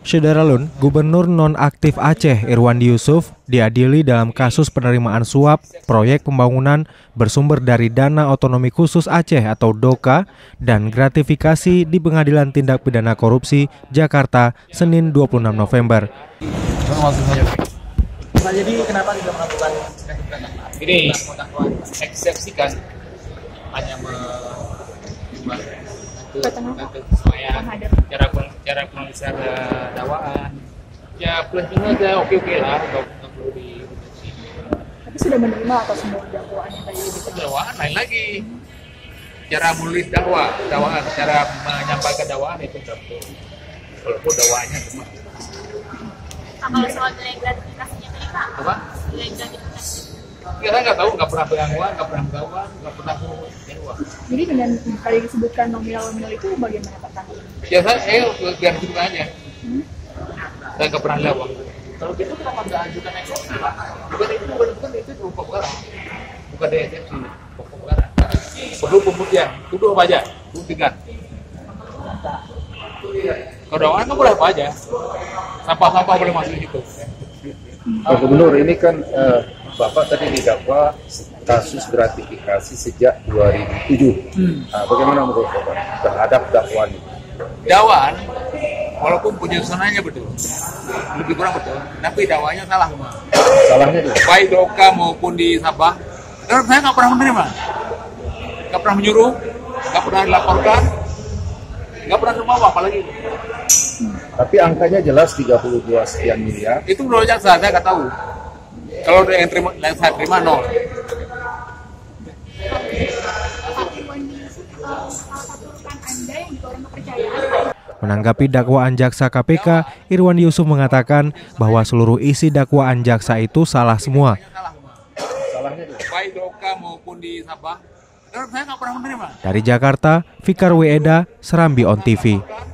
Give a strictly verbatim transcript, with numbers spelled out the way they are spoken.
Syederalun, Gubernur Nonaktif Aceh Irwandi Yusuf diadili dalam kasus penerimaan suap proyek pembangunan bersumber dari Dana Otonomi Khusus Aceh atau DOKA dan gratifikasi di Pengadilan Tindak Pidana Korupsi Jakarta Senin dua puluh enam November. Nah, jadi kenapa tidak melakukan ini eksepsikan hanya membuat supaya cara cara pengulisan dakwaan ya plus minus aja oke oke lah, nggak perlu di. Tapi sudah menerima atau semua dakwaan yang tadi diterima? Dakwaan lain lagi, cara menulis dakwah, dakwaan, cara menyampaikan dakwaan itu betul. Walaupun dakwaannya cuma. Nah, kalau soal nilai gratifikasinya tadi Pak? Apa? Nilai gratifikasi. Ya, saya nggak tahu, nggak pernah pengakuan, nggak pernah pengakuan, nggak pernah pengakuan. Jadi dengan tadi disebutkan nominal-nominal itu bagaimana Pak Tanggung? Ya saya, eh, biar gitu aja. Hmm? Saya nggak pernah lewat. Kalau gitu kenapa nggak ajukan eksepsi Pak? Bukan itu, bukan, bukan itu pokok perkara. Bukan ada eksepsi, pokok perkara. Perlu pembuktian, tuduh apa aja, buktikan. Kalau dakwaan kan boleh apa aja. Sampah-sampah boleh masuk di situ. Pak Gubernur, ini kan eh, Bapak tadi didakwa kasus gratifikasi sejak dua ribu tujuh. Hmm. Nah, bagaimana menurut Bapak terhadap dakwaan ini? Dakwaan, walaupun penyusunannya betul, lebih kurang betul, tapi dakwanya salah semua. Salahnya itu? Baik DOKA maupun di Sabah, karena saya nggak pernah menerima, nggak pernah menyuruh, nggak pernah dilaporkan, nggak pernah terima apalagi. Tapi angkanya jelas tiga puluh dua sekian miliar. Itu menurut jaksa, saya nggak tahu. Kalau yang terima, yang saya terima nol. Menanggapi dakwaan jaksa K P K, Irwandi Yusuf mengatakan bahwa seluruh isi dakwaan jaksa itu salah semua. Salahnya itu? Baik DOKA maupun di Sabah, karena saya nggak pernah menerima. Dari Jakarta, Fikar Weeda, Serambi On T V.